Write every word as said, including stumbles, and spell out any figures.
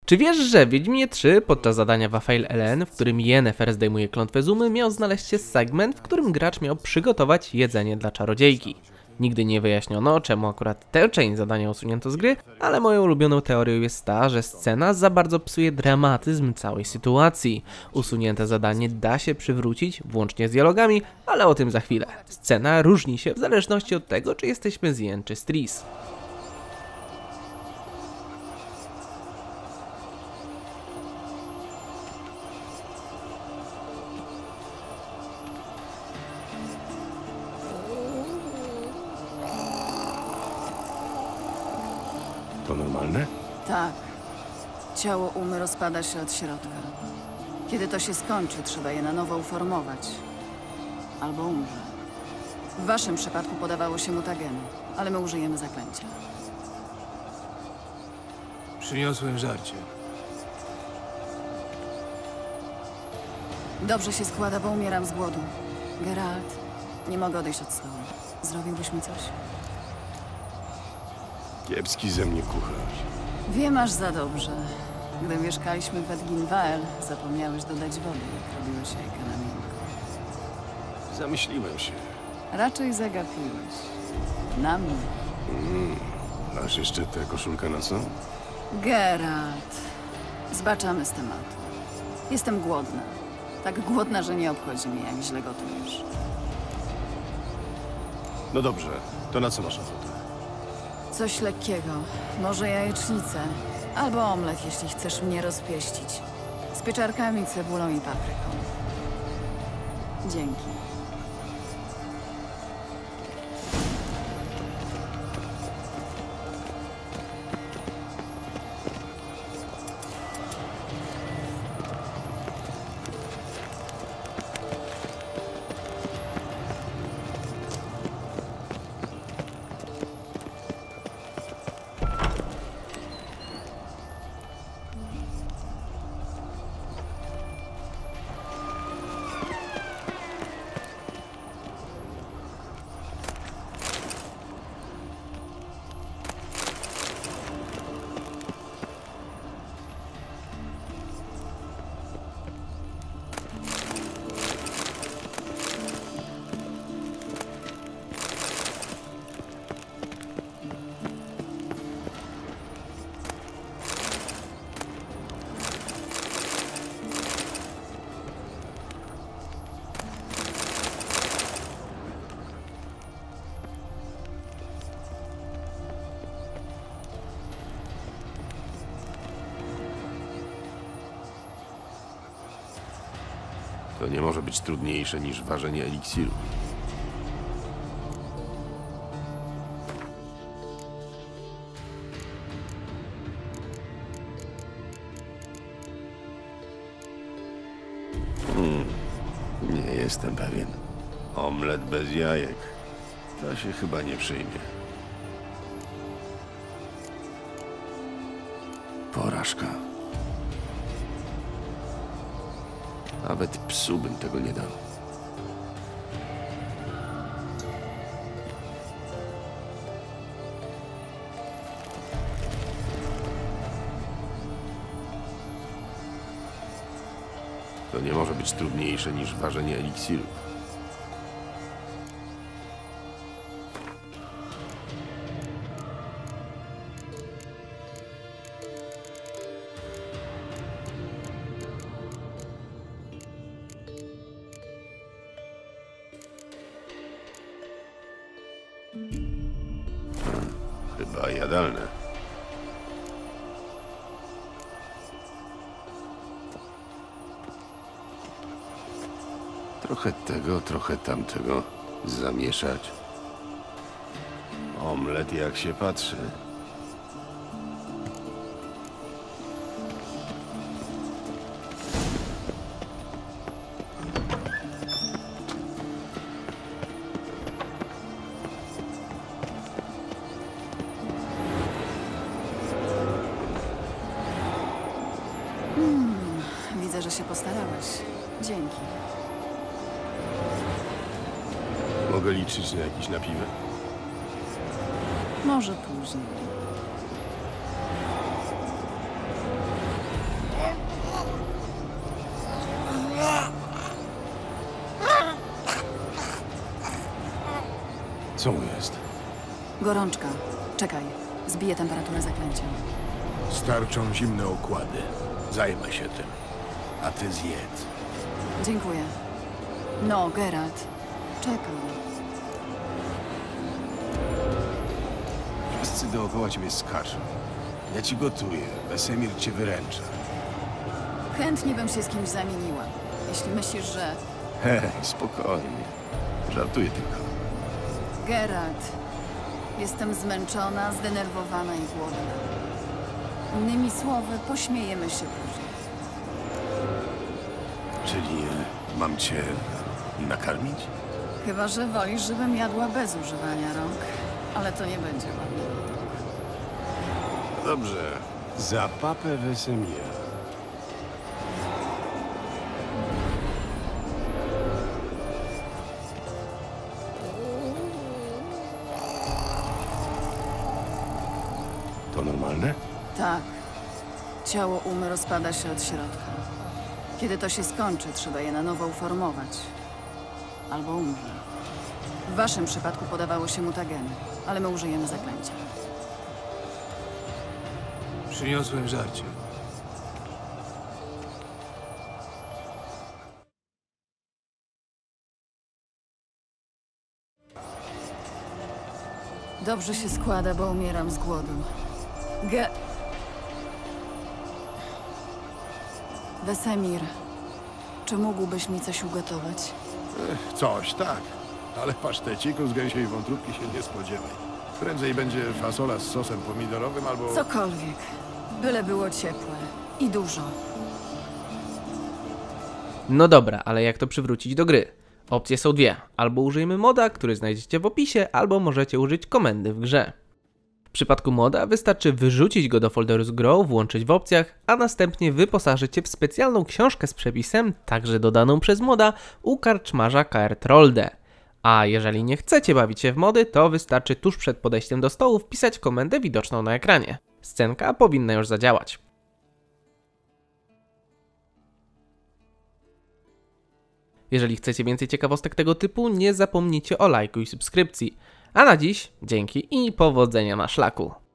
Czy wiesz, że w Wiedźminie trzy podczas zadania Wafail Elen, w którym Yennefer zdejmuje klątwę Zumy, miał znaleźć się segment, w którym gracz miał przygotować jedzenie dla czarodziejki? Nigdy nie wyjaśniono, czemu akurat tę część zadania usunięto z gry, ale moją ulubioną teorią jest ta, że scena za bardzo psuje dramatyzm całej sytuacji. Usunięte zadanie da się przywrócić, włącznie z dialogami, ale o tym za chwilę. Scena różni się w zależności od tego, czy jesteśmy z Yen czy z Triss. To normalne? Tak. Ciało Umy rozpada się od środka. Kiedy to się skończy, trzeba je na nowo uformować. Albo umrze. W waszym przypadku podawało się mutagenu, ale my użyjemy zaklęcia. Przyniosłem żarcie. Dobrze się składa, bo umieram z głodu. Geralt, nie mogę odejść od stołu. Zrobiłbyś mi coś? Kiepski ze mnie kucharz. Wiem aż za dobrze. Gdy mieszkaliśmy w Edginwael, zapomniałeś dodać wody, jak robiłeś jajka na miękko. Zamyśliłem się. Raczej zagapiłeś. Na mnie. Mm, masz jeszcze tę koszulkę na co? Geralt. Zbaczamy z tematu. Jestem głodna. Tak głodna, że nie obchodzi mnie, jak źle gotujesz. No dobrze, to na co masz ochotę? Coś lekkiego. Może jajecznicę. Albo omlet, jeśli chcesz mnie rozpieścić. Z pieczarkami, cebulą i papryką. Dzięki. To nie może być trudniejsze niż ważenie eliksiru. Hmm, nie jestem pewien. Omlet bez jajek. To się chyba nie przyjmie. Porażka. Nawet psu bym tego nie dał. To nie może być trudniejsze niż ważenie eliksirów. Chyba jadalne. Trochę tego, trochę tamtego zamieszać. Omlet jak się patrzy. Widzę, że się postarałeś. Dzięki. Mogę liczyć na jakiś napiwek? Może później. Co mu jest? Gorączka. Czekaj, zbiję temperaturę zaklęciem. Starczą zimne okłady. Zajmę się tym. A ty zjedz. Dziękuję. No, Geralt. Czekam. Wszyscy dookoła ciebie skaczą. Ja ci gotuję, Wesemir cię wyręcza. Chętnie bym się z kimś zamieniła. Jeśli myślisz, że... Hej, spokojnie. Żartuję tylko. Geralt. Jestem zmęczona, zdenerwowana i głodna. Innymi słowy, pośmiejemy się później. Czyli e, mam cię nakarmić? Chyba że wolisz, żebym jadła bez używania rąk. Ale to nie będzie ładne. Dobrze. Za papę Wesemira. To normalne? Tak. Ciało Umy rozpada się od środka. Kiedy to się skończy, trzeba je na nowo uformować. Albo umrze. W waszym przypadku podawało się mutageny, ale my użyjemy zaklęcia. Przyniosłem żarcie. Dobrze się składa, bo umieram z głodu. Ge... Wesemir, czy mógłbyś mi coś ugotować? Ech, coś, tak. Ale paszteciku z gęsiej wątróbki się nie spodziewaj. Prędzej będzie fasola z sosem pomidorowym albo... Cokolwiek. Byle było ciepłe. I dużo. No dobra, ale jak to przywrócić do gry? Opcje są dwie. Albo użyjemy moda, który znajdziecie w opisie, albo możecie użyć komendy w grze. W przypadku moda wystarczy wyrzucić go do folderu z grą, włączyć w opcjach, a następnie wyposażyć się w specjalną książkę z przepisem, także dodaną przez moda, u karczmarza K R Trolde. A jeżeli nie chcecie bawić się w mody, to wystarczy tuż przed podejściem do stołu wpisać komendę widoczną na ekranie. Scenka powinna już zadziałać. Jeżeli chcecie więcej ciekawostek tego typu, nie zapomnijcie o lajku i subskrypcji. A na dziś dzięki i powodzenia na szlaku.